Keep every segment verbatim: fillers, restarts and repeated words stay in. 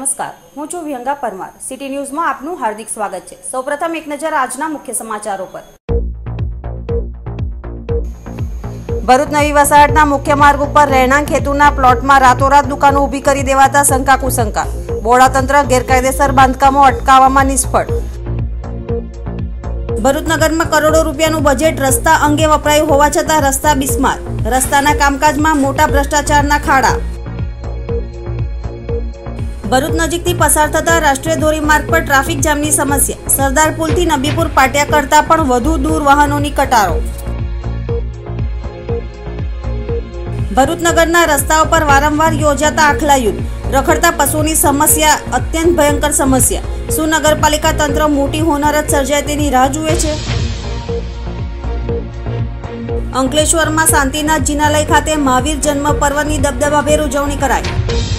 નમસ્કાર, હું છું વિહંગા પરમાર। સિટી ન્યૂઝમાં આપનું હાર્દિક સ્વાગત છે। સૌપ્રથમ એક નજર આજના મુખ્ય સમાચારો પર। ભરૂચ નવી વસાહતના મુખ્ય માર્ગ ઉપર રહેણાંક હેતુના પ્લોટમાં રાતોરાત દુકાનો ઊભી કરી દેવાતા શંકા કુશંકા। બોડા તંત્ર ગેરકાયદેસર બાંધકામો અટકાવવામાં નિષ્ફળ। ભરૂચ નગરમાં કરોડો રૂપિયાનું બજેટ રસ્તા અંગે વપરાયું હોવા છતાં રસ્તા બિસ્માર। રસ્તાના કામકાજમાં મોટા ભ્રષ્ટાચારના ખાડા। ભરૂચ નજીકથી પસાર થતા રાષ્ટ્રીય ધોરીમાર્ગ પર ટ્રાફિક જામની સમસ્યા। સરદાર પુલથી નબીપુર પાટિયા કરતા પણ વધુ દૂર વાહનોની કતારો। ભરૂચ નગરના રસ્તાઓ પર વારંવાર યોજાતા આખલા યુદ્ધ। રખડતા પશુની સમસ્યા અત્યંત ભયંકર સમસ્યા। શું નગરપાલિકા તંત્ર મોટી હોનારત સર્જાય તેની રાહ જુએ છે? અંકલેશ્વરમાં શાંતિનાથ જિનાલય ખાતે મહાવીર જન્મ પર્વની દબદબાભેર ઉજવણી કરાઈ।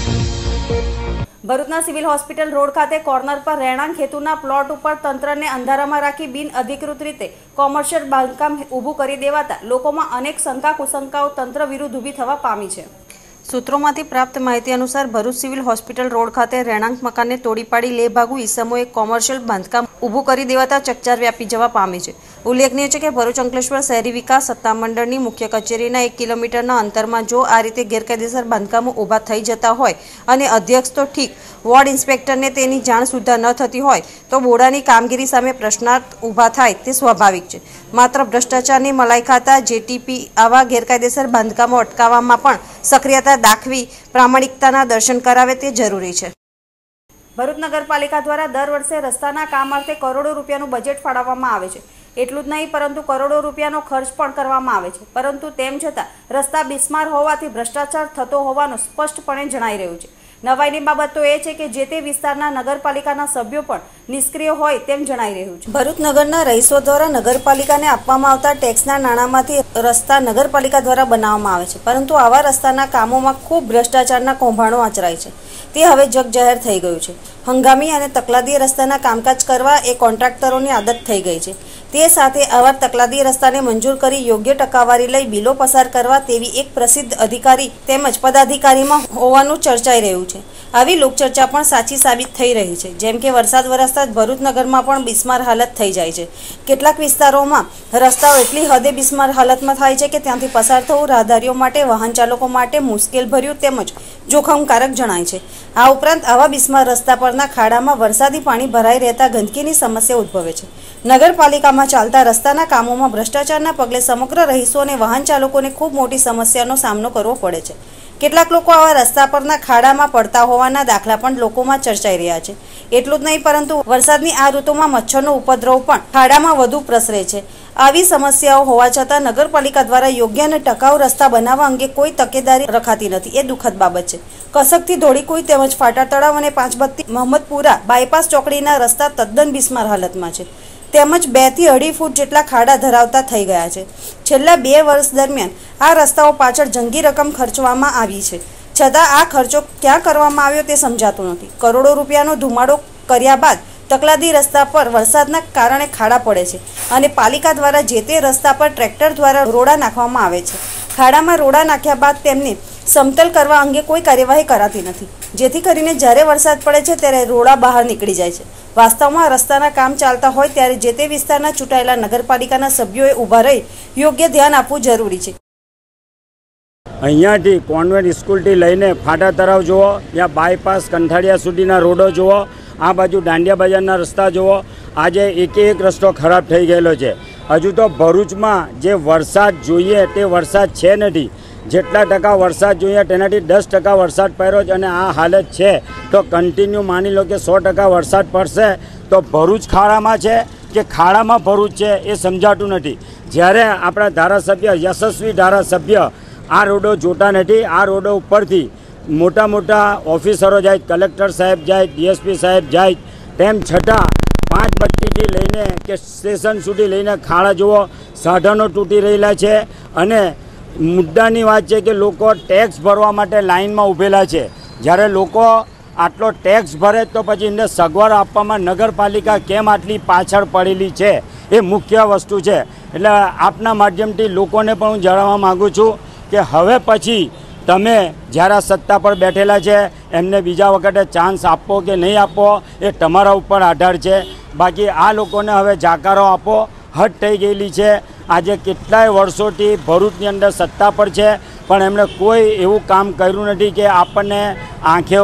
ભરૂચના સિવિલ હોસ્પિટલ રોડ ખાતે કોર્નર પર રહેણાંક હેતુના પ્લોટ ઉપર તંત્રને અંધારામાં રાખી બિન અધિકૃત રીતે કોમર્શિયલ બાંધકામ ઊભું કરી દેવાતા લોકોમાં અનેક શંકા કુશંકાઓ તંત્ર વિરુદ્ધ ઊભી થવા પામી છે। સૂત્રોમાંથી પ્રાપ્ત માહિતી અનુસાર ભરૂચ સિવિલ હોસ્પિટલ રોડ ખાતે રહેણાંક મકાનને તોડી પાડી લે ભાગુ ઈસમોએ કોમર્શિયલ બાંધકામ ઊભું કરી દેવાતા ચકચાર વ્યાપી જવા પામી છે। ઉલ્લેખનીય છે કે ભરૂચ અંકલેશ્વર શહેરી વિકાસ સત્તામંડળની મુખ્ય કચેરીના એક કિલોમીટરના અંતરમાં જો આ રીતે ગેરકાયદેસર બાંધકામો ઊભા થઈ જતા હોય અને અધ્યક્ષ તો ઠીક, વોર્ડ ઇન્સ્પેક્ટરને તેની જાણ સુદ્ધા ન થતી હોય તો બોર્ડની કામગીરી સામે પ્રશ્નાર્થ ઊભા થાય તે સ્વાભાવિક છે। માત્ર ભ્રષ્ટાચારની મલાઈ ખાતા જેટીપી આવા ગેરકાયદેસર બાંધકામો અટકાવવામાં પણ સક્રિયતા દાખવી પ્રામાણિકતાના દર્શન કરાવે તે જરૂરી છે। ભરૂચ નગરપાલિકા દ્વારા દર વર્ષે રસ્તાના કામ અર્થે કરોડો રૂપિયાનું બજેટ ફાળવવામાં આવે છે। એટલું જ નહીં પરંતુ કરોડો રૂપિયાનો ખર્ચ પણ કરવામાં આવે છે, પરંતુ તેમ છતાં રસ્તા બિસ્માર હોવાથી ભ્રષ્ટાચાર થતો હોવાનું સ્પષ્ટપણે જણાઈ રહ્યું છે। નવાઈની બાબત તો એ છે કે જે તે વિસ્તારના નગરપાલિકાના સભ્યો પણ નિષ્ક્રિય હોય તેમ જણાઈ રહ્યું છે। ભરૂચ નગરના રહીશો દ્વારા નગરપાલિકાને આપવામાં આવતા ટેક્સના નાણાંમાંથી રસ્તા નગરપાલિકા દ્વારા બનાવવામાં આવે છે, પરંતુ આવા રસ્તાના કામોમાં ખૂબ ભ્રષ્ટાચારના કૌભાંડો આચરાય છે। તે હવે જગ જાહેર થઈ ગયું છે। હંગામી અને તકલાદી રસ્તાના કામકાજ કરવા એ કોન્ટ્રાક્ટરોની આદત થઈ ગઈ છે। તે સાથે આવા તકલાદી રસ્તાને મંજૂર કરી યોગ્ય ટકાવારી લઈ બિલો પસાર કરવા તેવી એક પ્રસિદ્ધ અધિકારી તેમજ પદાધિકારીમાં હોવાનું ચર્ચાઈ રહ્યું છે। આવી લોકચર્ચા પણ સાચી સાબિત થઈ રહી છે। જેમ કે વરસાદ વરસતા જ ભરૂચ નગરમાં પણ બિસ્માર હાલત થઈ જાય છે। કેટલાક વિસ્તારોમાં રસ્તાઓ એટલી હદે બિસ્માર હાલતમાં થાય છે કે ત્યાંથી પસાર થવું રાહદારીઓ માટે, વાહન ચાલકો માટે મુશ્કેલ ભર્યું તેમજ જોખમકારક જણાય છે। આ ઉપરાંત આવા બિસ્માર રસ્તા પરના ખાડામાં વરસાદી પાણી ભરાઈ રહેતા ગંદકીની સમસ્યા ઉદ્ભવે છે। નગરપાલિકામાં ચાલતા રસ્તાના કામોમાં ભ્રષ્ટાચારના પગલે સમગ્ર રહીશો અને વાહન ચાલકોને ખૂબ મોટી સમસ્યાનો સામનો કરવો પડે છે। કેટલાક લોકો આવા રસ્તા પરના ખાડામાં પડતા હોવાના દાખલા પણ લોકોમાં ચર્ચાઈ રહ્યા છે। એટલું જ નહીં પરંતુ વરસાદની આ ઋતુમાં મચ્છરનો ઉપદ્રવ પણ ખાડામાં વધુ પ્રસરે છે। આવી સમસ્યાઓ હોવા છતાં નગરપાલિકા દ્વારા યોગ્ય અને ટકાઉ રસ્તા બનાવવા અંગે કોઈ તકેદારી રખાતી નથી, એ દુઃખદ બાબત છે। કસકથી ધોળીકુઈ તેમજ ફાટા તળાવ અને પાંચબત્તી મહમ્મદપુરા બાયપાસ ચોકડીના રસ્તા તદ્દન બિસ્માર હાલતમાં છે, તેમજ બે થી અઢી ફૂટ જેટલા ખાડા ધરાવતા થઈ ગયા છે। છેલ્લા બે વર્ષ દરમિયાન આ રસ્તાઓ પાછળ જંગી રકમ ખર્ચવામાં આવી છે, છતાં આ ખર્ચો ક્યાં કરવામાં આવ્યો તે સમજાતું નથી। કરોડો રૂપિયાનો ધુમાડો કર્યા બાદ તકલાદી રસ્તા પર વરસાદના કારણે ખાડા પડે છે અને પાલિકા દ્વારા જે તે રસ્તા પર ટ્રેક્ટર દ્વારા રોડા નાખવામાં આવે છે। ખાડામાં રોડા નાખ્યા બાદ તેમને સમતલ કરવા અંગે કોઈ કાર્યવાહી કરાતી નથી, જેથી કરીને જ્યારે વરસાદ પડે છે ત્યારે રોડા બહાર નીકળી જાય છે। વાસ્તવમાં રસ્તાના કામ ચાલતા હોય ત્યારે જે તે વિસ્તારના ચૂંટાયેલા નગરપાલિકાના સભ્યોએ ઊભા રહી યોગ્ય ધ્યાન આપવું જરૂરી છે। અહીંયાથી કોન્વેન્ટ સ્કૂલથી લઈને ફાટા તળાવ જુઓ, ત્યાં બાયપાસ કંઠાળિયા સુધીના રોડો જુઓ, આ બાજુ દાંડિયા બજારના રસ્તા જુઓ, આજે એક એક રસ્તો ખરાબ થઈ ગયેલો છે। હજુ તો ભરૂચમાં જે વરસાદ જોઈએ તે વરસાદ છે નથી। જેટલા ટકા વરસાદ જોઈએ તેનાથી દસ ટકા વરસાદ પડ્યો છે અને આ હાલત છે તો કન્ટિન્યુ માની લો કે સો ટકા વરસાદ પડશે તો ભરૂચ ખાડામાં છે કે ખાડામાં ભરૂચ છે એ સમજાતું નથી। જ્યારે આપણા ધારાસભ્ય યશસ્વી ધારાસભ્ય આ રોડો જોતા નથી, આ રોડો ઉપરથી મોટા મોટા ઓફિસરો જાય, કલેક્ટર સાહેબ જાય, ડીએસપી સાહેબ જાય, તેમ છતાં પાંચ બત્તીથી લઈને કે સ્ટેશન સુધી લઈને ખાડા જુઓ, સાધનો તૂટી રહેલા છે અને મુદ્દાની વાત છે કે લોકો ટેક્સ ભરવા માટે લાઇનમાં ઊભેલા છે। જ્યારે લોકો આટલો ટેક્સ ભરે તો પછી એને સગવડ આપવામાં નગરપાલિકા કેમ આટલી પાછળ પડેલી છે એ મુખ્ય વસ્તુ છે। એટલે આપના માધ્યમથી લોકોને પણ હું જણાવવા માગું છું કે હવે પછી તમે જ્યારે આ સત્તા પર બેઠેલા છે એમને બીજા વખતે ચાન્સ આપવો કે નહીં આપવો એ તમારા ઉપર આધાર છે. બાકી આ લોકોને હવે જાકારો આપો, હટ થઈ ગયેલી છે. આજે કેટલાય વર્ષોથી ભરૂચની અંદર સત્તા પર છે પણ એમણે કોઈ એવું કામ કર્યું નથી કે આપણને આંખે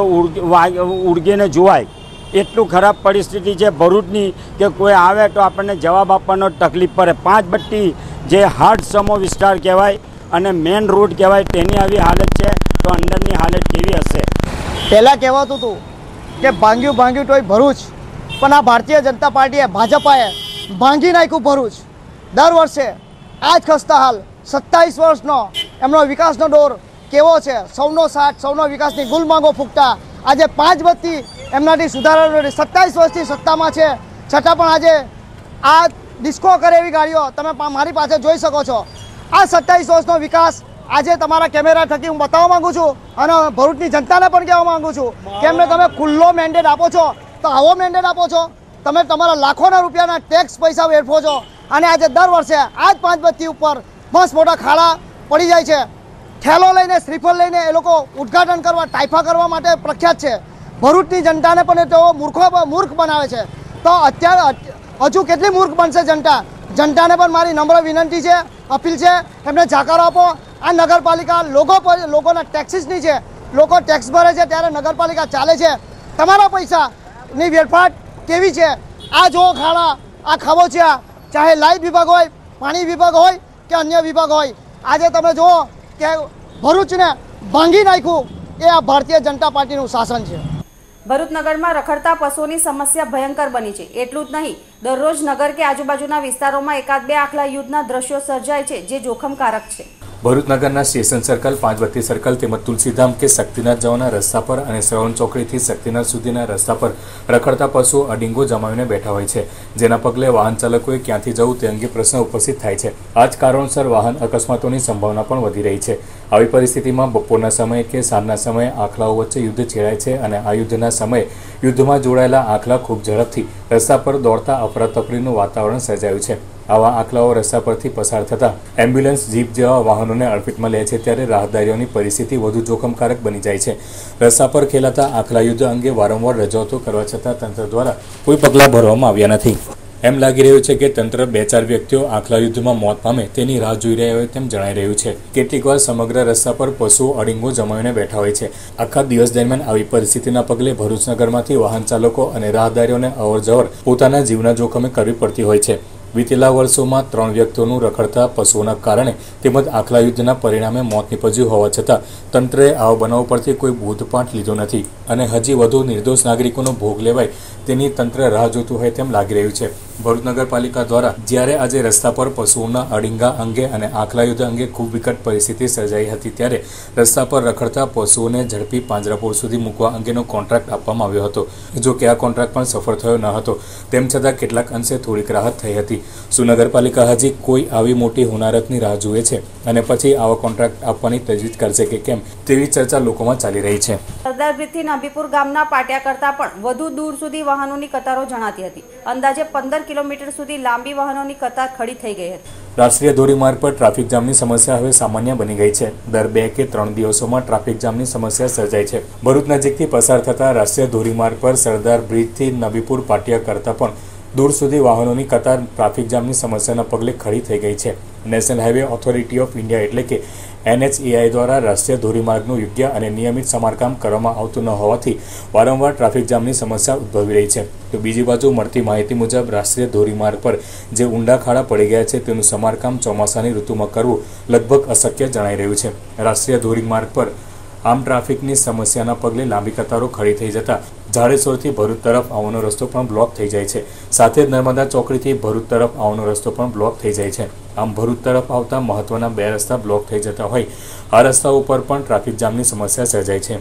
ઉડગીને જોવાય. એટલું ખરાબ પરિસ્થિતિ છે ભરૂચની કે કોઈ આવે તો આપણને જવાબ આપવાનો તકલીફ પડે. પાંચ બત્તી જે હાર્ટ સમો વિસ્તાર કહેવાય અને મેન રોડ કહેવાય તેની આવી હાલત છે તો અંદરની હાલત કેવી હશે? પહેલાં કહેવાતું હતું કે ભાંગ્યું ભાંગ્યું તોય ભરૂચ, પણ આ ભારતીય જનતા પાર્ટીએ ભાજપાએ ભાંગી નાખ્યું ભરૂચ. દર વર્ષે આ જ ખસ્તા હાલ સત્તાવીસ વર્ષનો એમનો વિકાસનો દોર કેવો છે, સૌનો સાથ સૌનો વિકાસની ગુલમાંગો ફૂંકતા આજે પાંચ બત્તી એમનાથી સુધારા સત્તાવીસ વર્ષથી સત્તામાં છે છતાં પણ આજે આ ડિસ્કો કરે એવી ગાડીઓ તમે મારી પાસે જોઈ શકો છો. આ સત્તાવીસ વર્ષનો વિકાસ આજે તમારા કેમેરા થકી હું બતાવવા માગું છું અને ભરૂચની જનતાને પણ કહેવા માગું છું કે એમને તમે ખુલ્લો મેન્ડેટ આપો છો તો આવો મેન્ડેટ આપો છો. તમે તમારા લાખોના રૂપિયાના ટેક્સ પૈસા વેઠવો છો અને આજે દર વર્ષે આ જ પાંચ બત્તી ઉપર મસ્ત મોટા ખાડા પડી જાય છે. ઠેલો લઈને શ્રીફળ લઈને એ લોકો ઉદ્ઘાટન કરવા ટાઈફા કરવા માટે પ્રખ્યાત છે. ભરૂચની જનતાને પણ તેઓ મૂર્ખો મૂર્ખ બનાવે છે. તો અત્યારે હજુ કેટલી મૂર્ખ બનશે જનતા? જનતાને પણ મારી નમ્ર વિનંતી છે, અપીલ છે, એમને જાકારો આપો. આ નગરપાલિકા લોકો લોકોના ટેક્સીસની છે, લોકો ટેક્સ ભરે છે ત્યારે નગરપાલિકા ચાલે છે. તમારા પૈસાની વેડફાટ કેવી છે? આ જો ખાડા, આ ખાબોચિયા, ચાહે લાઇટ વિભાગ હોય, પાણી વિભાગ હોય કે અન્ય વિભાગ હોય, આજે તમે જુઓ કે ભરૂચને ભાંગી નાખ્યું એ આ ભારતીય જનતા પાર્ટીનું શાસન છે. ભરૂચ નગરમાં રખડતા પશુઓની સમસ્યા ભયંકર બની છે. એટલું જ નહીં, દરરોજ નગર કે આજુબાજુના વિસ્તારોમાં એકાદ બે આખલા યુદ્ધના દ્રશ્યો સર્જાય છે જે જોખમકારક છે. ભરૂચ નગરના સ્ટેશન સર્કલ, પાંચ બત્તી સર્કલ તેમજ તુલસીધામ કે શક્તિનાથ જવાના રસ્તા પર અને શ્રવણ ચોકડીથી શક્તિનાથ સુધીના રસ્તા પર રખડતા પશુઓ અડીંગો જમાવીને બેઠા હોય છે, જેના પગલે વાહન ચાલકોએ ક્યાંથી જવું તે અંગે પ્રશ્ન ઉપસ્થિત થાય છે. આ જ કારણોસર વાહન અકસ્માતોની સંભાવના પણ વધી રહી છે. આવી પરિસ્થિતિમાં બપોરના સમયે કે સાંજના સમયે આખલાઓ વચ્ચે યુદ્ધ છેડાય છે અને આ યુદ્ધના સમયે યુદ્ધમાં જોડાયેલા આખલા ખૂબ ઝડપથી રસ્તા પર દોડતા અફરાતફરીનું વાતાવરણ સર્જાયું છે. આવા આખલાઓ રસ્તા પરથી પસાર થતા એમ્બ્યુલન્સ, જીપ જેવા વાહનોને અડફેટમાં લે છે ત્યારે રાહદારીઓની પરિસ્થિતિ વધુ જોખમકારક બની જાય છે. રસ્તા પર ખેલાતા આખલા યુદ્ધ અંગે વારંવાર રજૂઆતો કરવા છતાં તંત્ર દ્વારા કોઈ પગલાં ભરવામાં આવ્યા નથી. એમ લાગી રહ્યું છે કે તંત્ર બે ચાર વ્યક્તિઓ આખલા યુદ્ધમાં મોત પામે તેની રાહ જોઈ રહ્યા હોય તેમ જણાઈ રહ્યું છે. કેટલીકવાર સમગ્ર રસ્તા પર પશુઓ અડીંગો જમાવીને બેઠા હોય છે. આખા દિવસ દરમિયાન આવી પરિસ્થિતિના પગલે ભરૂચ નગરમાંથી વાહન ચાલકો અને રાહદારીઓને અવરજવર પોતાના જીવના જોખમે કરવી પડતી હોય છે. વીતેલા વર્ષોમાં ત્રણ વ્યક્તિઓનું રખડતા પશુઓના કારણે તેમજ આખલા યુદ્ધના પરિણામે મોત નીપજ્યું હોવા છતાં તંત્રએ આવા બનાવો પરથી કોઈ બોધપાઠ લીધો નથી અને હજી વધુ નિર્દોષ નાગરિકોનો ભોગ લેવાય તેની તંત્ર રાહ જોતું હોય તેમ લાગી રહ્યું છે. ભરૂચ નગરપાલિકા દ્વારા જ્યારે આજે રસ્તા પર પશુઓના અડીંગા અંગે અને આખલા યુદ્ધ અંગે ખૂબ વિકટ પરિસ્થિતિ સર્જાઈ હતી ત્યારે રસ્તા પર રખડતા પશુઓને ઝડપી પાંજરાપોળ સુધી મૂકવા અંગેનો કોન્ટ્રાક્ટ આપવામાં આવ્યો હતો. જો કે આ કોન્ટ્રાક્ટ પણ સફળ થયો ન હતો. તેમ છતાં કેટલાક અંશે થોડીક રાહત થઈ હતી. શું નગરપાલિકા હજી કોઈ આવી મોટી હોનારતની રાહ જુએ છે અને પછી આવા કોન્ટ્રાક્ટ આપવાની તજવીજ કરશે કે કેમ તેવી ચર્ચા લોકોમાં ચાલી રહી છે. સરદાર બ્રિજથી નબીપુર ગામના પાટિયા કરતા પણ વધુ દૂર સુધી વાહનોની કતારો જણાતી હતી. અંદાજે પંદર કિલોમીટર સુધી લાંબી વાહનોની કતાર ખડી થઈ ગઈ હતી. રાષ્ટ્રીય ધોરીમાર્ગ પર ટ્રાફિક જામની સમસ્યા હવે સામાન્ય બની ગઈ છે. દર બે કે ત્રણ દિવસોમાં ટ્રાફિક જામની સમસ્યા સર્જાય છે. ભરૂચ નજીકથી પસાર થતા રાષ્ટ્રીય ધોરીમાર્ગ પર સરદાર બ્રિજથી નબીપુર પાટિયા કરતા પણ દૂર સુધી વાહનોની કતાર ટ્રાફિક જામની સમસ્યાના પગલે ખડી થઈ ગઈ છે. National highway authority of India એટલે કે એન એચ એ આઈ દ્વારા રાષ્ટ્રીય ધોરીમાર્ગનું યોગ્ય અને નિયમિત સમારકામ કરવામાં આવતું ન હોવાથી વારંવાર ટ્રાફિક જામની સમસ્યા ઉદ્ભવી રહી છે. તો બીજી બાજુ મળતી માહિતી મુજબ રાષ્ટ્રીય ધોરીમાર્ગ પર જે ઊંડા ખાડા પડી ગયા છે તેનું સમારકામ ચોમાસાની ઋતુમાં કરવું લગભગ અશક્ય જણાઈ રહ્યું છે. રાષ્ટ્રીય ધોરીમાર્ગ પર આમ ટ્રાફિકની સમસ્યાના પગલે લાંબી કતારો ખડી થઈ જતા જાડેશ્વરથી ભરૂચ તરફ આવવાનો રસ્તો પણ બ્લોક થઈ જાય છે. સાથે જ નર્મદા ચોકડીથી ભરૂચ તરફ આવવાનો રસ્તો પણ બ્લોક થઈ જાય છે. આમ ભરૂચ તરફ આવતા મહત્વના બે રસ્તા બ્લોક થઈ જતા હોય આ રસ્તા ઉપર પણ ટ્રાફિક જામની સમસ્યા સર્જાય છે.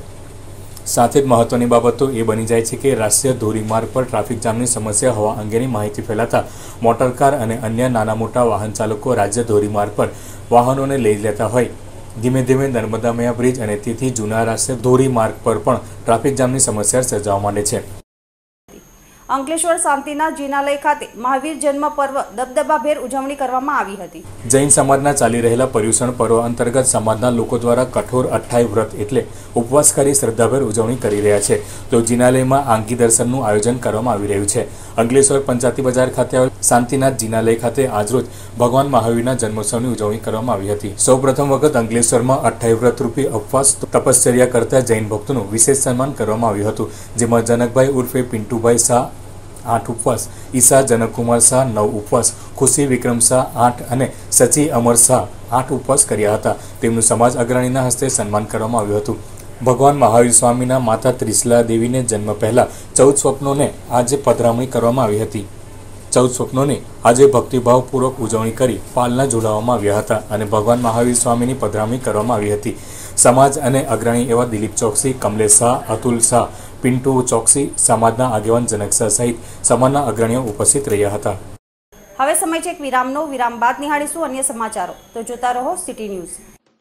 સાથે જ મહત્વની બાબત તો એ બની જાય છે કે રાષ્ટ્રીય ધોરીમાર્ગ પર ટ્રાફિક જામની સમસ્યા હોવા અંગેની માહિતી ફેલાતા મોટરકાર અને અન્ય નાના મોટા વાહન ચાલકો રાજ્ય ધોરીમાર્ગ પર વાહનોને લઈ લેતા હોય ધીમે ધીમે નર્મદા મયા બ્રિજ અને તેથી જૂના રાષ્ટ્રીય ધોરીમાર્ગ પર પણ ટ્રાફિક જામની સમસ્યા સર્જાવા માંડે છે. અંકલેશ્વર શાંતિના જીનાલય ખાતે મહાવીર જન્મ પર્વ દબદબાભેર ઉજવણી કરવામાં આવી હતી. જૈન સમાજના ચાલી રહેલા પર્યુષણ પર્વ અંતર્ગત સમાજના લોકો દ્વારા કઠોર અઠ્ઠાઈ વ્રત એટલે ઉપવાસ કરી શ્રદ્ધાભેર ઉજવણી કરી રહ્યા છે. તો જીનાલયમાં આંગી દર્શનનું આયોજન કરવામાં આવી રહ્યું છે. અંકલેશ્વર પંચાયતી બજાર ખાતે આવેલ શાંતિનાથ જીનાલય ખાતે આજરોજ ભગવાન મહાવીરના જન્મોત્સવની ઉજવણી કરવામાં આવી હતી. સૌ પ્રથમ વખત અંકલેશ્વરમાં અઠ્ઠાઈ વ્રત રૂપી ઉપવાસ તપશ્ચર્યા કરતા જૈન ભક્તોનું વિશેષ સન્માન કરવામાં આવ્યું હતું. જેમાં જનકભાઈ ઉર્ફે પિન્ટુભાઈ શાહ આઠ ઉપવાસ, ઈશા જનકકુમાર શાહ નવ ઉપવાસ, ખુશી વિક્રમ શાહ આઠ અને સચી અમર શાહ આઠ ઉપવાસ કર્યા હતા. તેમનું સમાજ અગ્રણીના હસ્તે સન્માન કરવામાં આવ્યું હતું. ભગવાન મહાવીર સ્વામીના માતા ત્રિશલા દેવીને જન્મ પહેલા ચૌદ સ્વપ્નોને આજે પધરામણી કરવામાં આવી હતી. ચૌદ સ્વપ્નોની આજે ભક્તિભાવપૂર્વક ઉજવણી કરી પાલના જોડાવવામાં આવ્યા હતા અને ભગવાન મહાવીર સ્વામીની પધરામણી કરવામાં આવી હતી. સમાજ અને અગ્રણી એવા દિલીપ ચોકસી, કમલેશ શાહ, અતુલ શાહ, પિન્ટુ ચોકસી, સમાજના આગેવાન જનક શાહ સહિત સમાજના અગ્રણીઓ ઉપસ્થિત રહ્યા હતા. હવે સમય છે એક વિરામનો. વિરામ બાદ નિહાળીશું અન્ય સમાચારો. તો જોતા રહો સિટી ન્યૂઝ.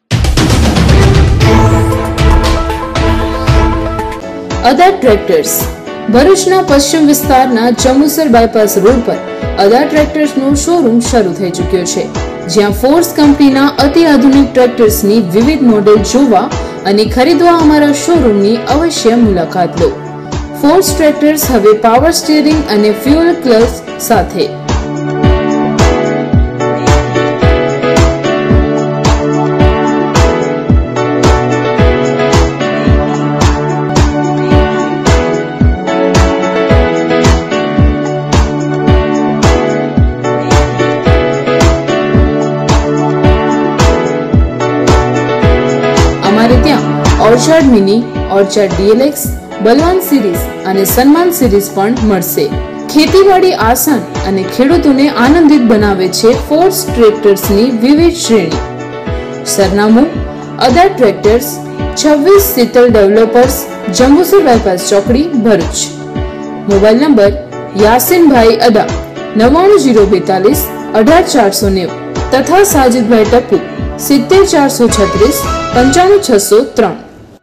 અદા ટ્રેક્ટર્સ ભરૂચના પશ્ચિમ વિસ્તારના જંબુસર બાયપાસ રોડ પર અદા ટ્રેક્ટર્સનો શોરૂમ શરૂ થઈ ચૂક્યો છે, જ્યાં ફોર્સ કંપનીના અતિ આધુનિક ટ્રેક્ટર્સની વિવિધ મોડેલ જોવા અને ખરીદવા અમારા શોરૂમની અવશ્ય મુલાકાત લો. ફોર્સ ટ્રેક્ટર્સ હવે પાવર સ્ટીયરિંગ અને ફ્યુઅલ ક્લચ સાથે. અમારે ત્યાં orchard mini, orchard DLX, Balwan series અને સન્માન સિરીઝ પણ મળશે. ખેતીવાડી આસાન અને ખેડૂતોને આનંદિત બનાવે છે ફોર્સ ટ્રેક્ટર્સની વિવિધ શ્રેણી. સરનામું અદા ટ્રેક્ટર્સ, છવ્વીસ શીતલ ડેવલપર્સ, જંબુસર બાયપાસ ચોકડી, ભરૂચ. મોબાઈલ નંબર યાસીનભાઈ અદા નવ્વાણું જીરો બેતાલીસ અઢાર ચારસો નેવું તથા સાજિદભાઈ ટપ્પુ સિત્તેર ચારસો છત્રીસ પંચાણું છસો ત્રણ.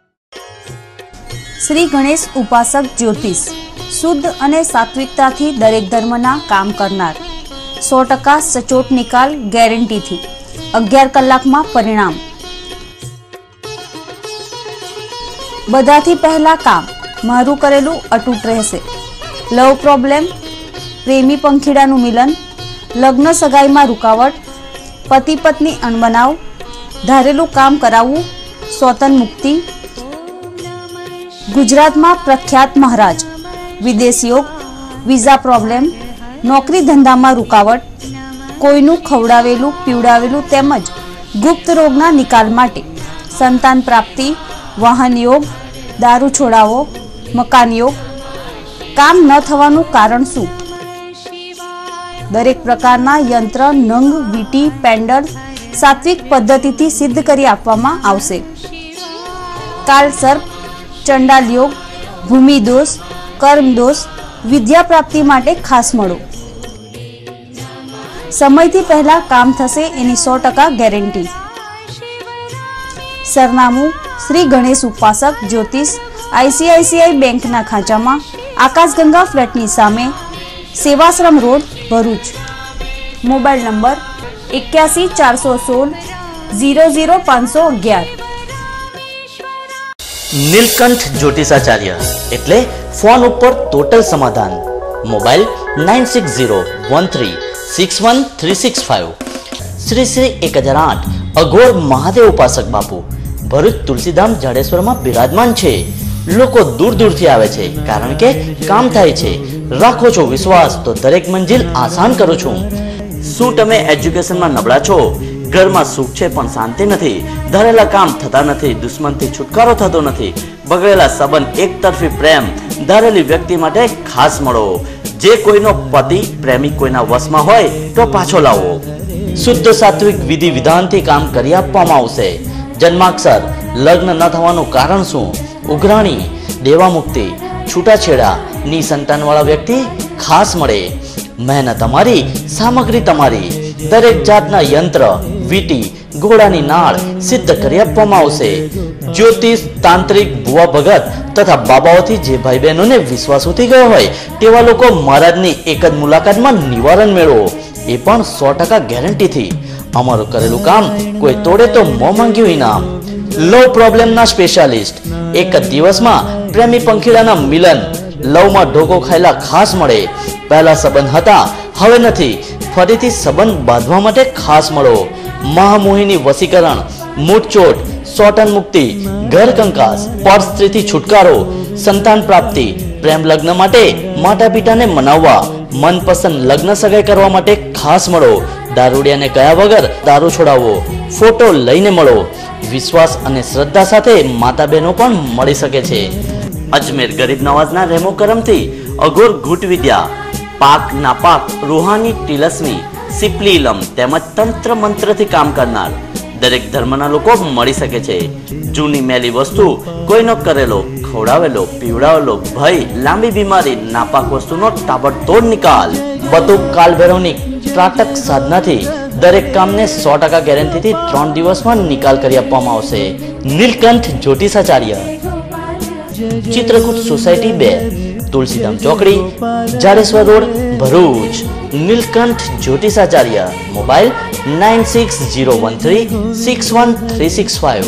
શ્રી ગણેશ ઉપાસક જ્યોતિષ શુદ્ધ અને સાત્વિકતાથી દરેક ધર્મના કામ કરનાર, સો ટકા સચોટ નિકાલ ગેરંટીથી, અગિયાર કલાકમાં પરિણામ. બધાથી પહેલા કામ મારું કરેલું અતૂટ રહેશે. લવ પ્રોબ્લેમ, પ્રેમી પંખીડાનું મિલન, લગ્ન સગાઈમાં રૂકાવટ, પતિ પત્ની અણબનાવ, ધારેલું કામ કરાવવું, સ્વતન મુક્તિ. ગુજરાતમાં પ્રખ્યાત મહારાજ, વિદેશ યોગ, વિઝા પ્રોબ્લેમ, નોકરી ધંધામાં રૂકાવટ, કોઈનું ખવડાવેલું પીવડાવેલું તેમજ ગુપ્ત રોગના નિકાલ માટે, સંતાન પ્રાપ્તિ, વાહન યોગ, દારૂ છોડાવો, મકાન યોગ. કામ ન થવાનું કારણ શું? દરેક પ્રકારના યંત્ર, નંગ, વીટી, પેન્ડલ સાત્વિક પદ્ધતિથી સિદ્ધ કરી આપવામાં આવશે. કાલ સર્પ, ચંડાલ યોગ, ભૂમિ દોષ, કર્મ દોષ, વિદ્યા પ્રાપ્તિ માટે ખાસ મળો. સમયથી પહેલા કામ થશે એની સો ટકા ગેરંટી. સરનામું શ્રી ગણેશ ઉપાસક જ્યોતિષ, આઈસીઆઈસીઆઈ બેંકના ખાંચામાં, આકાશગંગા ફ્લેટની સામે, Sevashram road, Bharuch. Mobile number એક્યાસી ચારસો સોળ ઝીરો ઝીરો પાંચસો અગિયાર. નીલકંઠ જ્યોતિષાચાર્ય એટલે ફોન ઉપર ટોટલ સમાધાન. Mobile nine six zero one three six one three six five. Shri Shri એક હજાર આઠ અઘોર મહાદેવ ઉપાસક બાપુ ભરૂચ તુલસીધામ જાડેશ્વરમાં બિરાજમાન છે. લોકો દૂર દૂરથી આવે છે કારણ કે કામ થાય છે. રાખો છો વિશ્વાસ તો દરેક મંજિલ આસાન કરું છું. શું તમે એજ્યુકેશનમાં નબળા છો? ઘરમાં સુખ છે પણ શાંતિ નથી. ધારેલા કામ થતા નથી. દુશ્મનથી છુટકારો થતો નથી. બગડેલા સંબંધ, એક તરફી પ્રેમ, ધારેલી વ્યક્તિ માટે ખાસ મળો. જે કોઈનો પતિ પ્રેમી કોઈના વશમાં હોય તો પાછો લાવો. શુદ્ધ સાત્વિક વિધિ વિધાનથી કામ કરી આપવામાં આવશે. જન્માક્ષર, લગ્ન ન થવાનું કારણ શું? ઉઘરાણી, દેવા મુક્તિ, છૂટાછેડા, નિસંતાન વાળા વ્યક્તિ ખાસ મળે. મહેનત અમારી, સામગ્રી તમારી. દરેક જાતના યંત્ર, વીટી, ઘોડાની નાળ સિદ્ધ કરી આપવામાં આવશે। જ્યોતિષ, તાંત્રિક, ભુવા ભગત તથા બાબાઓથી જે ભાઈ બહેનોને વિશ્વાસ ઉઠી ગયો હોય તેવા લોકો મહારાજની એક જ મુલાકાતમાં નિવારણ મેળવો, એ પણ સો ટકા ગેરંટીથી। અમારું કરેલું કામ કોઈ તોડે તો મોં માંગ્યું ઇનામ। લવ પ્રોબ્લેમના સ્પેશિયાલિસ્ટ, એક જ દિવસમાં પ્રેમી પંખીડાના મિલન, લવમાં ઢોકો ખાયેલા ખાસ મળે। પહેલા સંબંધ હતા હવે નથી, ફરીથી સંબંધ બાંધવા માટે ખાસ મળો। મહામોહિની વસીકરણ, મૂઠચોટ, સોટન મુક્તિ, ઘર કંકાસ, પર સ્ત્રીથી છુટકારો, સંતાન પ્રાપ્તિ, પ્રેમ લગ્ન માટે માતા પિતાને મનાવવા, મનપસંદ લગ્ન સગાઈ કરવા માટે ખાસ મળો। દારૂડિયાને ગયા વગર દારૂ છોડાવવો, ફોટો લઈને મળો। વિશ્વાસ અને શ્રદ્ધા સાથે માતા બહેનો પણ મળી શકે છે। અજમેર ગરીબ નવાજના રેમો કરમથી અઘોર ઘૂંટ વિદ્યા, પાક નાપાક રૂહાની તિલસ્મી, સિપલી ઇલમ તેમજ તંત્ર મંત્રથી કામ કરનાર દરેક ધર્મના લોકો મળી શકે છે। જૂની મેલી વસ્તુ કોઈનો કરેલો, ખવડાવેલો, પીવડાવેલો ભય, લાંબી બીમારી, નાપાક વસ્તુનો તાબડતોડ નિકાલ, બધું કાલભૈરવની ત્રાટક સાધનાથી દરેક કામને સો ટકા ગેરંટીથી ત્રણ દિવસમાં નિકાલ કરી આપવામાં આવશે। નીલકંઠ જ્યોતિષાચાર્ય, ચિત્રકૂટ સોસાયટી બે, તુલસીધામ ચોકડી, જાડેશ્વર રોડ, ભરૂચ। નીલકંઠ જ્યોતિષાચાર્ય, mobile nine six zero one three six one three six five.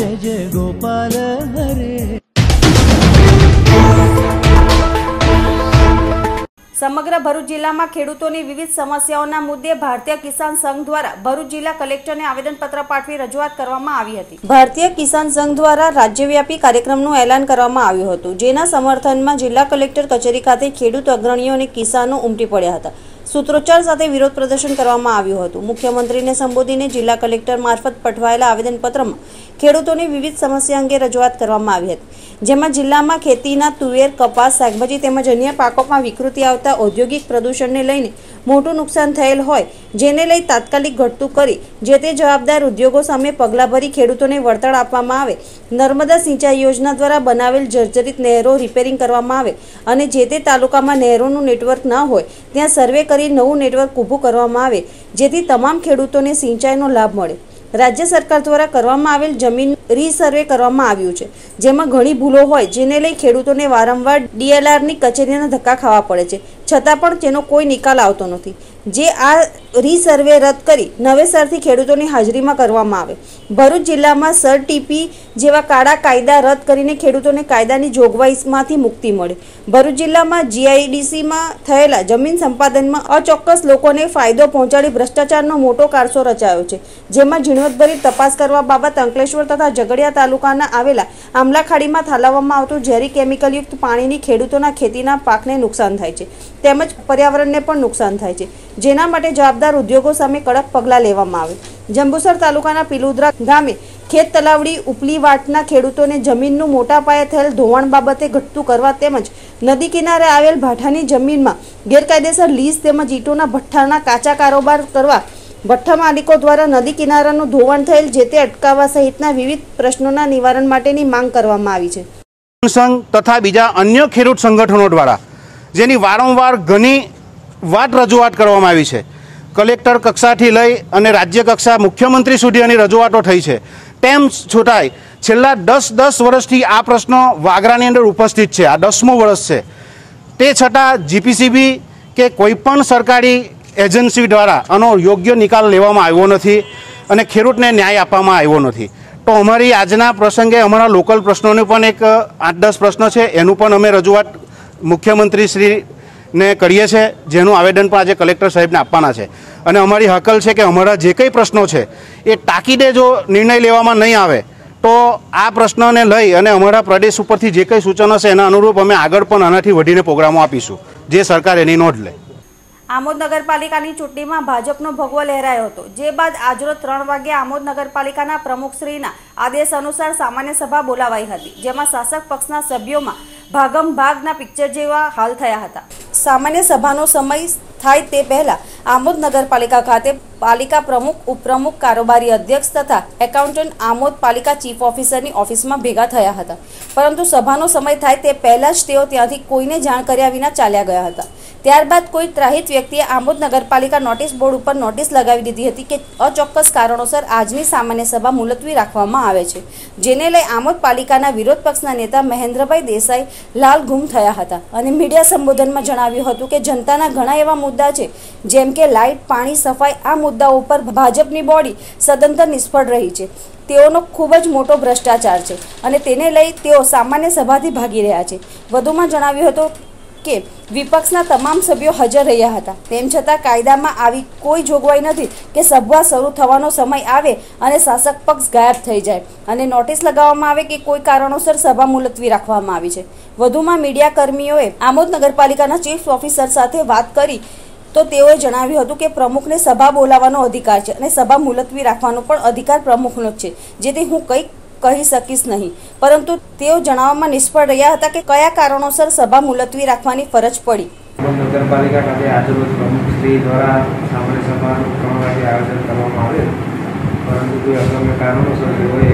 સમગ્ર ભરૂચ જિલ્લામાં ખેડૂતોની વિવિધ સમસ્યાઓના મુદ્દે ભારતીય કિસાન સંઘ દ્વારા ભરૂચ જિલ્લા કલેક્ટરને આવેદનપત્ર પાઠવી રજૂઆત કરવામાં આવી હતી। ભારતીય કિસાન સંઘ દ્વારા રાજ્યવ્યાપી કાર્યક્રમનું એલાન કરવામાં આવ્યું હતું, જેના સમર્થનમાં જિલ્લા કલેક્ટર કચેરી ખાતે ખેડૂત અગ્રણીઓ અને કિસાનો ઉમટી પડ્યા હતા। સૂત્રોચ્ચાર સાથે વિરોધ પ્રદર્શન કરવામાં આવ્યું હતું। મુખ્યમંત્રીને સંબોધીને જિલ્લા કલેક્ટર મારફત પઠવાયેલા આવેદનપત્રમાં ખેડૂતોની વિવિધ સમસ્યા અંગે રજૂઆત કરવામાં આવી હતી, જેમાં જિલ્લામાં ખેતીના તુવેર, કપાસ, શાકભાજી તેમજ અન્ય પાકોમાં વિકૃતિ આવતા ઔદ્યોગિક પ્રદૂષણને લઈને મોટું નુકસાન થયેલ હોય, જેને લઈ તાત્કાલિક ઘટતું કરી જે તે જવાબદાર ઉદ્યોગો સામે પગલાં ભરી ખેડૂતોને વળતર આપવામાં આવે, નર્મદા સિંચાઈ યોજના દ્વારા બનાવેલ જર્જરિત નહેરો રિપેરિંગ કરવામાં આવે અને જે તે તાલુકામાં નહેરોનું નેટવર્ક ન હોય ત્યાં સર્વે કરી નવું નેટવર્ક ઊભું કરવામાં આવે, જેથી તમામ ખેડૂતોને સિંચાઈનો લાભ મળે। રાજ્ય સરકાર દ્વારા કરવામાં આવેલ જમીન રીસર્વે કરવામાં આવ્યું છે, જેમાં ઘણી ભૂલો હોય જેને લઈ ખેડૂતોને વારંવાર ડીએલઆરની કચેરીના ધક્કા ખાવા પડે છે, છતાં પણ તેનો કોઈ નિકાલ આવતો નથી। જે આ રીસર્વે રદ કરી નવેસરથી ખેડૂતોની હાજરીમાં કરવામાં આવે। ભરૂચ જિલ્લામાં સર ટીપી જેવા કાળા કાયદા રદ કરીને ખેડૂતોને કાયદાની જોગવાઈમાંથી મુક્તિ મળે। ભરૂચ જિલ્લામાં જીઆઈડીસીમાં થયેલા જમીન સંપાદનમાં અચોક્કસ લોકોને ફાયદો પહોંચાડી ભ્રષ્ટાચારનો મોટો કારસો રચાયો છે, જેમાં ઝીણવટભરી તપાસ કરવા બાબત અંકલેશ્વર તથા ઝઘડિયા તાલુકાના આવેલા આમલાખાડીમાં ઠાલવવામાં આવતું ઝેરી કેમિકલયુક્ત પાણીની ખેડૂતોના ખેતીના પાકને નુકસાન થાય છે, તેમજ પર્યાવરણને પણ નુકસાન થાય છે, જેના માટે જવાબદાર ઉદ્યોગો સામે કડક પગલાં લેવામાં આવે। જંબુસર તાલુકાના પિલુદ્રા ગામે ખેત તલાવડી ઉપલી વાટના ખેડૂતોને જમીનનું મોટા પાયે થયેલ ધોવાણ બાબતે ઘટતું કરવા તેમજ નદી કિનારે આવેલ ભાઠાની જમીનમાં ગેરકાયદેસર લીઝ તેમજ ઈંટોના ભઠ્ઠાના કાચા કારોબાર કરવા ભઠ્ઠા માલિકો દ્વારા નદી કિનારાનું ધોવાણ થયેલ જે તે અટકાવવા સહિતના વિવિધ પ્રશ્નોના નિવારણ માટેની માંગ કરવામાં આવી છે। સંઘ તથા બીજા અન્ય ખેડૂત સંગઠનો દ્વારા જેની વારંવાર ઘણી વાત રજૂઆત કરવામાં આવી છે, કલેક્ટર કક્ષાથી લઈ અને રાજ્ય કક્ષા મુખ્યમંત્રી સુધી એની રજૂઆતો થઈ છે, તેમ છતાંય છેલ્લા દસ દસ વર્ષથી આ પ્રશ્નો વાગરાની અંદર ઉપસ્થિત છે। આ દસમું વર્ષ છે, તે છતાં જીપીસીબી કે કોઈ પણ સરકારી એજન્સી દ્વારા આનો યોગ્ય નિકાલ લેવામાં આવ્યો નથી અને ખેડૂતને ન્યાય આપવામાં આવ્યો નથી। તો અમારી આજના પ્રસંગે અમારા લોકલ પ્રશ્નોને પણ એક આઠ દસ પ્રશ્નો છે, એનું પણ અમે રજૂઆત મુખ્યમંત્રી શ્રીને કરીએ છીએ, જેનું આવેદન પણ આજે કલેક્ટર સાહેબને આપવાના છે। અને અમારી હકલ છે કે અમારા જે કંઈ પ્રશ્નો છે એ તાકીદે જો નિર્ણય લેવામાં નહીં આવે તો આ પ્રશ્નોને લઈ અને અમારા પ્રદેશ ઉપરથી જે કંઈ સૂચનો છે એના અનુરૂપ અમે આગળ પણ આનાથી વધીને પ્રોગ્રામો આપીશું, જે સરકાર એની નોંધ લે। આમોદ નગરપાલિકાની ચૂંટણીમાં ભાજપનો ભગવો લહેરાયો હતો, જે બાદ આજરોજ ત્રણ વાગે આમોદ નગરપાલિકાના પ્રમુખશ્રીના આદેશ અનુસાર સામાન્ય સભા બોલાવાઈ હતી, જેમાં શાસક પક્ષના સભ્યોમાં ભાગમ ભાગના પિક્ચર જેવા હાલ થયા હતા। સામાન્ય સભાનો સમય થાય તે પહેલા આમોદ નગરપાલિકા ખાતે પાલિકા પ્રમુખ, ઉપપ્રમુખ, કારોબારી અધ્યક્ષ તથા એકાઉન્ટન્ટ આમોદ પાલિકા ચીફ ઓફિસરની ઓફિસમાં ભેગા થયા હતા, પરંતુ સભાનો સમય થાય તે પહેલા જ તેઓ ત્યાંથી કોઈને જાણ કર્યા વિના ચાલ્યા ગયા હતા। ત્યારબાદ કોઈ ત્રાહિત વ્યક્તિએ આમોદ નગરપાલિકા નોટિસ બોર્ડ ઉપર નોટિસ લગાવી દીધી હતી કે અચોક્કસ કારણોસર આજની સામાન્ય સભા મુલતવી રાખવામાં આવે છે, જેને લઈ આમોદ પાલિકાના વિરોધ પક્ષના નેતા મહેન્દ્રભાઈ દેસાઈ લાલ ગુમ થયા હતા અને મીડિયા સંબોધનમાં જણાવ્યું હતું કે જનતાના ઘણા એવા મુદ્દા છે, જેમ કે લાઇટ, પાણી, સફાઈ. આ મુદ્દાઓ પર ભાજપની બોડી સદંતર નિષ્ફળ રહી છે. તેઓનો ખૂબ જ મોટો ભ્રષ્ટાચાર છે અને તેને લઈ તેઓ સામાન્ય સભાથી ભાગી રહ્યા છે. વધુમાં જણાવ્યું હતું કે વિપક્ષના તમામ સભ્યો હાજર રહ્યા હતા, તેમ છતાં કાયદામાં આવી કોઈ જોગવાઈ નથી કે સભા શરૂ થવાનો સમય આવે અને શાસક પક્ષ ગાયબ થઈ જાય અને નોટિસ લગાવવામાં આવે કે કોઈ કારણોસર સભા મુલતવી રાખવામાં આવી છે. વધુમાં મીડિયા કર્મીઓએ આમોદ નગરપાલિકાના ચીફ ઓફિસર સાથે વાત કરી તો તેઓએ જણાવ્યું હતું કે પ્રમુખને સભા બોલાવવાનો અધિકાર છે અને સભા મુલતવી રાખવાનો પણ અધિકાર પ્રમુખનો જ છે, જેથી હું કંઈક કહી શકીશ નહીં. પરંતુ તેઓ જણાવવામાં નિષ્ફળ રહ્યા હતા કે કયા કારણોસર સભા મુલતવી રાખવાની ફરજ પડી. નગરપાલિકા ખાતે આજરોજ પ્રમુખશ્રી દ્વારા સામાન્ય સભાનું ત્રણ વાગે આયોજન કરવામાં આવેલ, પરંતુ કોઈ અગમ્ય કારણોસર તેઓએ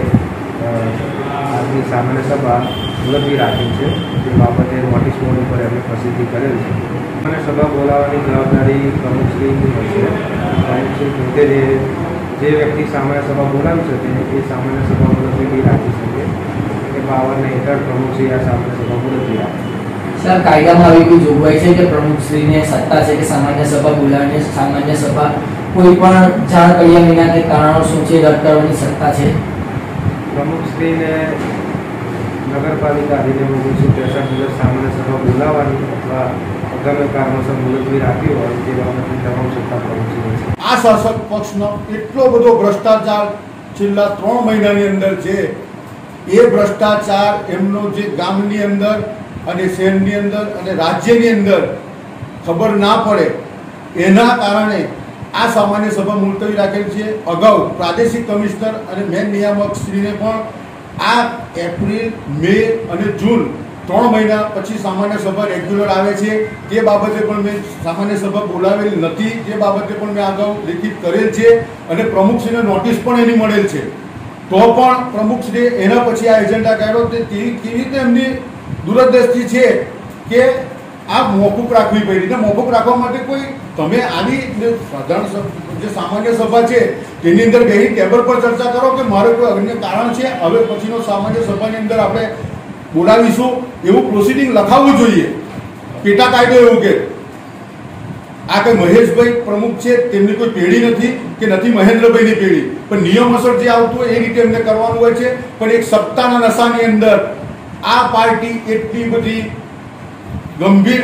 આજની સામાન્ય સભા મુલતવી રાખી છે. તે બાબતે નોટિસ બોર્ડ ઉપર એમને પ્રસિદ્ધિ કરેલ છે. અને સભા બોલાવવાની જવાબદારી પ્રમુખશ્રીની હોય છે. પ્રમુખશ્રી પોતે જે જે વ્યક્તિ સામાન્ય સભા બોલાવી શકે એ સામાન્ય સભા મુલતવી રાખી શકે એ બાવનને હેઠળ પ્રમુખશ્રી આ સામાન્ય સભા મુલતવી રાખે. સર, કાયદામાં આવી કોઈ જોગવાઈ છે કે પ્રમુખશ્રીને સત્તા છે કે સામાન્ય સભા બોલાવીને સામાન્ય સભા કોઈ પણ જાણ કર્યા વિના કે કારણો શું છે રદ કરવાની સત્તા છે? પ્રમુખશ્રીને નગરપાલિકા અધિનિયમ ઓગણીસો ત્રેસઠ મુજબ સામાન્ય સભા બોલાવવાની અથવા અગમ્ય કારણોસર મુલતવી રાખી હોય તે બાબતની તમામ સત્તા પ્રમુખશ્રી છે. આ શાસક પક્ષનો એટલો બધો ભ્રષ્ટાચાર છેલ્લા ત્રણ મહિનાની અંદર છે. એ ભ્રષ્ટાચાર એમનો જે ગામની અંદર અને શહેરની અંદર અને રાજ્યની અંદર ખબર ના પડે એના કારણે આ સામાન્ય સભા મુલતવી રાખેલ છે. અગાઉ પ્રાદેશિક કમિશનર અને મેન નિયામક શ્રીને પણ આ એપ્રિલ, મે અને જૂન ત્રણ મહિના પછી સામાન્ય સભા રેગ્યુલર આવે છે તે બાબતે પણ મેં સામાન્ય સભા બોલાવેલ નથી. તે બાબતે પણ મેં અગાઉ લેખિત કરેલ છે અને પ્રમુખશ્રીને નોટિસ પણ એની મળેલ છે. તો પણ પ્રમુખશ્રીએ એના પછી આ એજન્ડા કાઢ્યો તે કેવી રીતે એમની દૂરદ્રષ્ટિ છે કે આ મોકૂફ રાખવી પડી ને મોકૂફ રાખવા માટે કોઈ તમે આવી સાધારણ જે સામાન્ય સભા છે તેની અંદર બેસી ટેબલ પર ચર્ચા કરો કે મારે કોઈ અન્ય કારણ છે, હવે પછીનો સામાન્ય સભાની અંદર આપણે બોલાવીશું એવું પ્રોસિડિંગ લખાવવું જોઈએ. પેટા કાયદો એવું કે આ કઈ મહેશભાઈ પ્રમુખ છે તેમની કોઈ પેઢી નથી કે નથી મહેન્દ્રભાઈની પેઢી, પણ નિયમસર જે આવતું હોય એ રીતે એમને કરવાનું હોય છે. પણ એક સત્તાના નશાની અંદર આ પાર્ટી એટલી બધી ગંભીર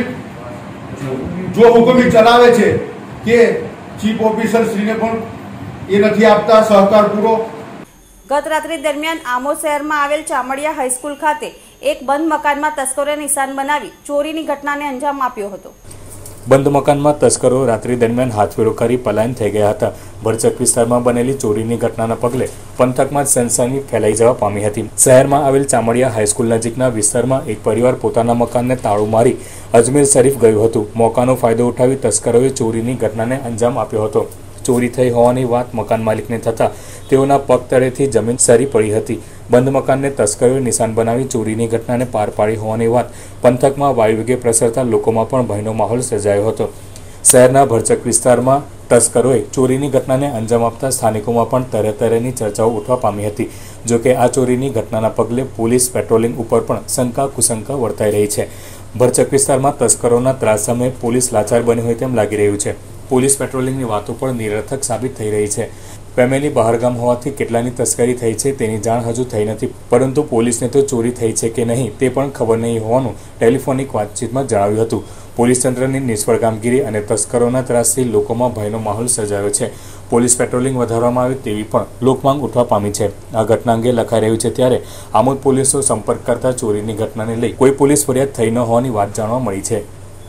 જો હુકમી ચલાવે છે કે ચીફ ઓફિસર શ્રીને પણ એ નથી આપતા સહકાર પૂરો. ગત રાત્રિ દરમિયાન આમોદ શહેરમાં આવેલ ચામડિયા હાઈસ્કૂલ ખાતે એક બંધ મકાનમાં તસ્કરોએ નિશાન બનાવી ચોરીની ઘટનાને અંજામ આપ્યો હતો. બંધ મકાનમાં તસ્કરો રાત્રિ દરમિયાન હાથફેરો કરી પલાયન થઈ ગયા હતા. ભરચક વિસ્તારમાં બનેલી ચોરીની ઘટનાના પગલે પંથકમાં સનસની ફેલાઈ જવા પામી હતી. શહેરમાં આવેલ ચામડિયા હાઈસ્કૂલ નજીકના વિસ્તારમાં એક પરિવાર પોતાના મકાનને તાળું મારી અજમેર શરીફ ગયું હતું. મોકાનો ફાયદો ઉઠાવી તસ્કરોએ ચોરીની ઘટનાને અંજામ આપ્યો હતો. ચોરી થઈ હોવાની વાત મકાન માલિકને થતાં તેઓના પગ તળેથી જમીન સરી પડી હતી. બંધ મકાનને તસ્કરોએ નિશાન બનાવી ચોરીની ઘટનાને પાર પાડી હોવાની વાત પંથકમાં વાયુવેગે પ્રસરતા લોકોમાં પણ ભયનો માહોલ સર્જાયો હતો. શહેરના ભરચક વિસ્તારમાં તસ્કરોએ ચોરીની ઘટનાને અંજામ આપતા સ્થાનિકોમાં પણ તરે તરેની ચર્ચાઓ ઉઠવા પામી હતી. જોકે આ ચોરીની ઘટનાના પગલે પોલીસ પેટ્રોલિંગ ઉપર પણ શંકા કુશંકા વર્તાઈ રહી છે. ભરચક વિસ્તારમાં તસ્કરોના ત્રાસ સામે પોલીસ લાચાર બની હોય તેમ લાગી રહ્યું છે. પોલીસ પેટ્રોલિંગની વાતો પણ નિરર્થક સાબિત થઈ રહી છે. ફેમિલી બહારગામ હોવાથી કેટલાની તસ્કરી થઈ છે તેની જાણ હજુ થઈ નથી, પરંતુ પોલીસને તો ચોરી થઈ છે કે નહીં તે પણ ખબર નહીં હોવાનું ટેલિફોનિક વાતચીતમાં જણાવ્યું હતું. પોલીસ તંત્રની નિષ્ફળ કામગીરી અને તસ્કરોના ત્રાસથી લોકોમાં ભયનો માહોલ સર્જાયો છે. પોલીસ પેટ્રોલિંગ વધારવામાં આવે તેવી પણ લોકમાંગ ઉઠવા પામી છે. આ ઘટના અંગે લખાઈ રહ્યું છે ત્યારે આમોદ પોલીસો સંપર્ક કરતા ચોરીની ઘટનાને લઈ કોઈ પોલીસ ફરિયાદ થઈ ન હોવાની વાત જાણવા મળી છે.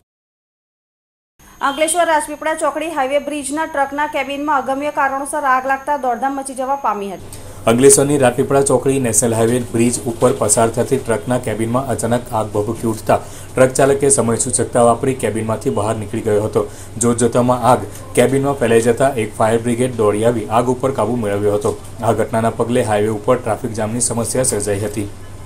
અંકલેશ્વર રાજપીપળા ચોકડી હાઈવે બ્રિજના ટ્રકના કેબિનમાં અગમ્ય કારણોસર આગ લાગતા દોડધામ મચી જવા પામી હતી. અંકલેશ્વરની રાજપીપળા ચોકડી નેશનલ હાઈવે બ્રિજ ઉપર પસાર થતી ટ્રકના કેબિનમાં અચાનક આગ ભભૂકી ઉઠતા ટ્રક ચાલકે સમય સૂચકતા વાપરી કેબિનમાંથી બહાર નીકળી ગયો હતો. જોતજોતામાં આગ કેબિનમાં ફેલાઈ જતા એક ફાયર બ્રિગેડ દોડી આવી આગ ઉપર કાબુ મેળવ્યો હતો. આ ઘટનાના પગલે હાઈવે ઉપર ટ્રાફિક જામની સમસ્યા સર્જાઈ હતી.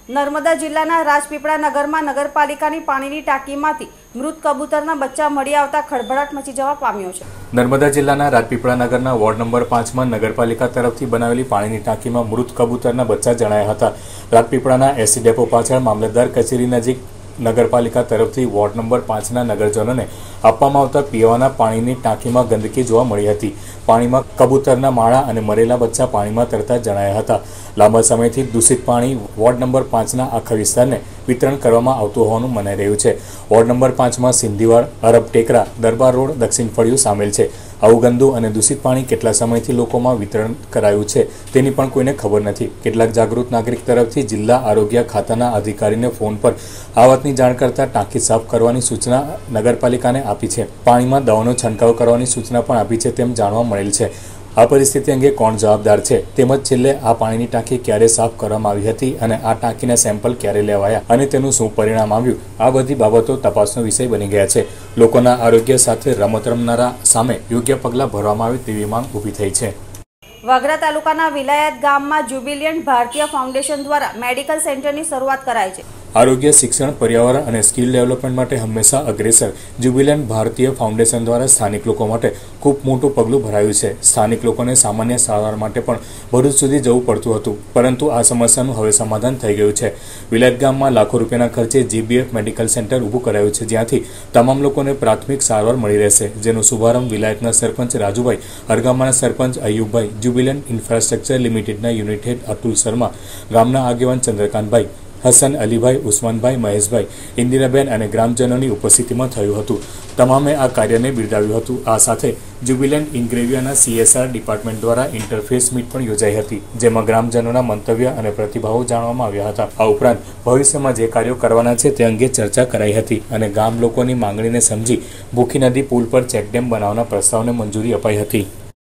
નર્મદા જિલ્લાના રાજપીપળા નગરમાં નગરપાલિકાની પાણીની ટાંકીમાંથી મૃત કબૂતરના બચ્ચા મળી આવતા ખળભળાટ મચી જવા પામ્યો છે. નર્મદા જિલ્લાના રાજપીપળા નગરના વોર્ડ નંબર પાંચમાં નગરપાલિકા તરફથી બનાવેલી પાણીની ટાંકીમાં મૃત કબૂતરના બચ્ચા જણાયા હતા. રાજપીપળાના એસી ડેપો પાછળ મામલતદાર કચેરી નજીક નગરપાલિકા તરફથી વોર્ડ નંબર પાંચના નગરજનોને આપવામાં આવતા પીવાના પાણીની ટાંકીમાં ગંદકી જોવા મળી હતી. પાણીમાં કબૂતરના માળા અને મરેલા બચ્ચા પાણીમાં તરતા જણાયા હતા. લાંબા સમયથી દૂષિત પાણી વોર્ડ નંબર પાંચના આખા વિસ્તારને વિતરણ કરવામાં આવતું હોવાનું મનાઈ રહ્યું છે. વોર્ડ નંબર પાંચમાં સિંધીવાડ, અરબ ટેકરા, દરબાર રોડ, દક્ષિણ ફળિયું સામેલ છે. આવું ગંદુ અને દૂષિત પાણી કેટલા સમયથી લોકોમાં વિતરણ કરાયું છે તેની પણ કોઈને ખબર નથી. કેટલાક જાગૃત નાગરિક તરફથી જિલ્લા આરોગ્ય ખાતાના અધિકારીને ફોન પર આ વાતની જાણ કરતા ટાંકી સાફ કરવાની સૂચના નગરપાલિકાને આપી છે. પાણીમાં દવાનો છંટકાવ કરવાની સૂચના પણ આપી છે તેમ જાણવા મળેલ છે. આ પરિસ્થિતિ અંગે કોણ જવાબદાર છે તેમજ છેલ્લે આ પાણીની ટાંકી ક્યારે સાફ કરવામાં આવી હતી અને આ ટાંકીના સેમ્પલ ક્યારે લેવાયા અને તેનું શું પરિણામ આવ્યું, આ બધી બાબતો તપાસનો વિષય બની ગયા છે. લોકોના આરોગ્ય સાથે રમત રમનારા સામે યોગ્ય પગલાં ભરવામાં આવે તેવી માંગ ઊભી થઈ છે. વાગરા તાલુકાના વિલાયત ગામમાં જ્યુબિલિયન્ટ ભારતીય ફાઉન્ડેશન દ્વારા મેડિકલ સેન્ટરની શરૂઆત કરાઈ છે. આરોગ્ય, શિક્ષણ, પર્યાવરણ અને સ્કિલ ડેવલપમેન્ટ માટે હંમેશા અગ્રેસર જ્યુબિલન્ટ ભારતીય ફાઉન્ડેશન દ્વારા સ્થાનિક લોકો માટે ખૂબ મોટું પગલું ભરાયું છે. સ્થાનિક લોકોને સામાન્ય સારવાર માટે પણ ભરૂચ સુધી જવું પડતું હતું, પરંતુ આ સમસ્યાનું હવે સમાધાન થઈ ગયું છે. વિલાયત ગામમાં લાખો રૂપિયાના ખર્ચે જીબીએફ મેડિકલ સેન્ટર ઊભું કરાયું છે, જ્યાંથી તમામ લોકોને પ્રાથમિક સારવાર મળી રહેશે, જેનો શુભારંભ વિલાયતના સરપંચ રાજુભાઈ, અરગામાના સરપંચ અયુબભાઈ, જ્યુબિલન્ટ ઇન્ફ્રાસ્ટ્રક્ચર લિમિટેડના યુનિટ હેડ અતુલ શર્મા, ગામના આગેવાન ચંદ્રકાંતભાઈ, હસન અલીભાઈ, ઉસ્માનભાઈ, મહેશભાઈ, ઇન્દિરાબેન અને ગ્રામજનોની ઉપસ્થિતિમાં થયું હતું. તમામે આ કાર્યને બિરદાવ્યું હતું. આ સાથે જ્યુબિલન્ટ ઇન્ગ્રેવિયાના સીએસઆર ડિપાર્ટમેન્ટ દ્વારા ઇન્ટરફેસ મીટ પણ યોજાઈ હતી, જેમાં ગ્રામજનોના મંતવ્ય અને પ્રતિભાવો જાણવામાં આવ્યા હતા. આ ઉપરાંત ભવિષ્યમાં જે કાર્યો કરવાના છે તે અંગે ચર્ચા કરાઈ હતી અને ગામ લોકોની માંગણીને સમજી ભૂખી નદી પુલ પર ચેકડેમ બનાવવાના પ્રસ્તાવને મંજૂરી અપાઈ હતી.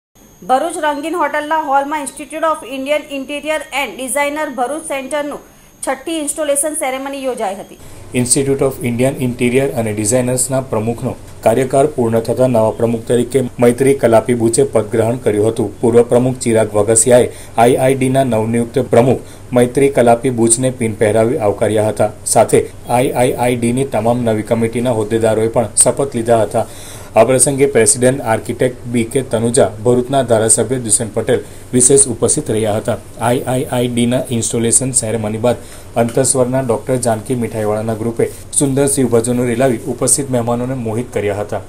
ભરૂચ રંગીન હોટલના હોલમાં institute of Indian interior and designer Bharuch સેન્ટરનું છઠ્ઠી ઇન્સ્ટોલેશન સેરેમની યોજાઈ હતી. ઇન્સ્ટિટ્યૂટ ઓફ ઇન્ડિયન ઇન્ટિરિયર અને ડિઝાઇનર્સના પ્રમુખનો કાર્યકાળ પૂર્ણ થતા નવા પ્રમુખ તરીકે મૈત્રી કલાપી બુચે પદગ્રહણ કર્યું હતું. પૂર્વ પ્રમુખ ચિરાગ વગસિયાએ આઈઆઈડીના નવનિયુક્ત પ્રમુખ મૈત્રી કલાપી બુચને પિન પહેરાવી આવકાર્યા હતા. સાથે આઈઆઈઆઈડીની તમામ નવી કમિટીના હોદ્દેદારોએ પણ શપથ લીધા હતા. આ પ્રસંગે પ્રેસિડેન્ટ આર્કિટેક્ટ બી કે તનુજા, ભરૂચના ધારાસભ્ય દુષ્યંત પટેલ વિશેષ ઉપસ્થિત રહ્યા હતા. આઈઆઈઆઈડીના ઇન્સ્ટોલેશન સેરેમની બાદ અંતસ્વરના ડોક્ટર જાનકી મીઠાઈવાળાના ગ્રુપે સુંદર શિવ ભજનો રેલાવી ઉપસ્થિત મહેમાનોને મોહિત કર્યા હતા.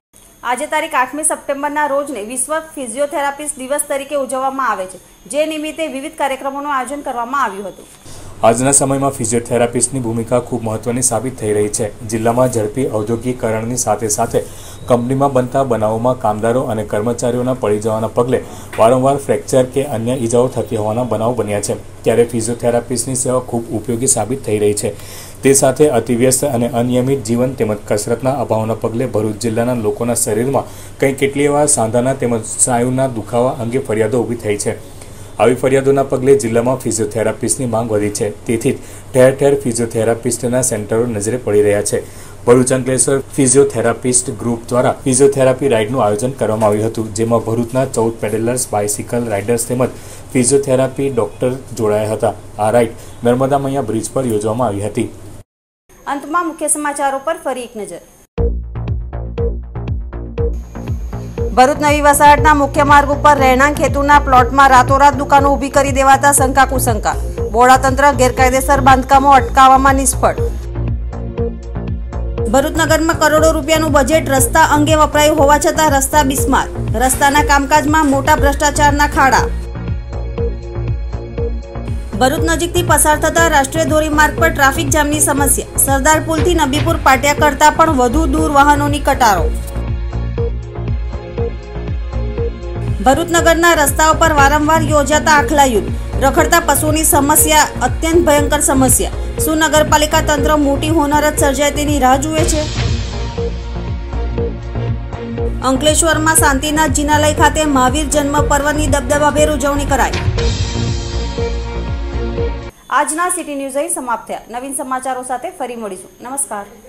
આજે તારીખ આઠમી સપ્ટેમ્બરના રોજને વિશ્વ ફિઝિયોથેરાપિસ્ટ દિવસ તરીકે ઉજવવામાં આવે છે, જે નિમિત્તે વિવિધ કાર્યક્રમોનું આયોજન કરવામાં આવ્યું હતું. આજના સમયમાં ફિઝિયોથેરાપિસ્ટની ભૂમિકા ખૂબ મહત્વની સાબિત થઈ રહી છે. જિલ્લામાં ઝડપી ઔદ્યોગિકરણની સાથે સાથે કંપનીમાં બનતા બનાવોમાં કામદારો અને કર્મચારીઓના પડી જવાના પગલે વારંવાર ફ્રેક્ચર કે અન્ય ઈજાઓ થતી હોવાના બનાવો બન્યા છે. ત્યારે ફિઝિયોથેરાપિસ્ટની સેવા ખૂબ ઉપયોગી સાબિત થઈ રહી છે. તે સાથે અતિવ્યસ્ત અને અનિયમિત જીવન તેમજ કસરતના અભાવના પગલે ભરૂચ જિલ્લાના લોકોના શરીરમાં કંઈ કેટલી વાર સાંધાના તેમજ સ્નાયુના દુખાવા અંગે ફરિયાદો ઊભી થઈ છે. આવી ફરિયાદોના પગલે જિલ્લામાં ફિઝિયોથેરાપિસ્ટની માંગ વધી છે. તેથી ઠેર ઠેર ફિઝિયોથેરાપિસ્ટના સેન્ટરો નજરે પડી રહ્યા છે. ભરૂચ અંકલેશ્વર ફિઝિયોથેરાપિસ્ટ ગ્રુપ દ્વારા ફિઝિયોથેરાપી રાઇડનું આયોજન કરવામાં આવ્યું હતું, જેમાં ભરૂચના ચૌદ પેડલર્સ, બાઇસિકલ રાઇડર્સ તેમજ ફિઝિયોથેરાપી ડોક્ટર જોડાયા હતા. આ રાઇડ નર્મદા મૈયા બ્રિજ પર યોજવામાં આવી હતી. અંતમાં મુખ્ય સમાચારો પર ફરી એક નજર. ભરૂચ નવી વસાહતના મુખ્ય માર્ગ ઉપર રહેણાંક હેતુના પ્લોટમાં રાતોરાત દુકાનો ઊભી કરી દેવાતા શંકા કુશંકા. બોડાતંત્ર ગેરકાયદેસર બાંધકામો અટકાવવામાં નિષ્ફળ. ભરૂચ નગરમાં કરોડો રૂપિયાનું બજેટ રસ્તા અંગે વપરાયું હોવા છતાં રસ્તા બિસ્માર. રસ્તાના કામકાજમાં મોટા ભ્રષ્ટાચારના ખાડા. ભરૂચ નજીકથી પસાર થતા રાષ્ટ્રીય ધોરીમાર્ગ પર ટ્રાફિક જામની સમસ્યા. સરદાર પુલથી નબીપુર પાટિયા કરતા પણ વધુ દૂર વાહનોની કટારો. ભરૂચ નગરના રસ્તાઓ પર વારંવાર યોજાતા આખલા યુદ્ધ. રખડતા પશુઓની સમસ્યા અત્યંત ભયંકર સમસ્યા. શું નગરપાલિકા તંત્ર મોટી હોનારત સર્જાય તેની રાહ જુએ છે? અંકલેશ્વરમાં શાંતિનાથ જિનાલય ખાતે મહાવીર જન્મ પર્વની દબદબાભેર ઉજવણી કરાઈ. આજના સિટી ન્યૂઝ અહીં સમાપ્ત થયા. નવીન સમાચારો સાથે ફરી મળીશું. નમસ્કાર.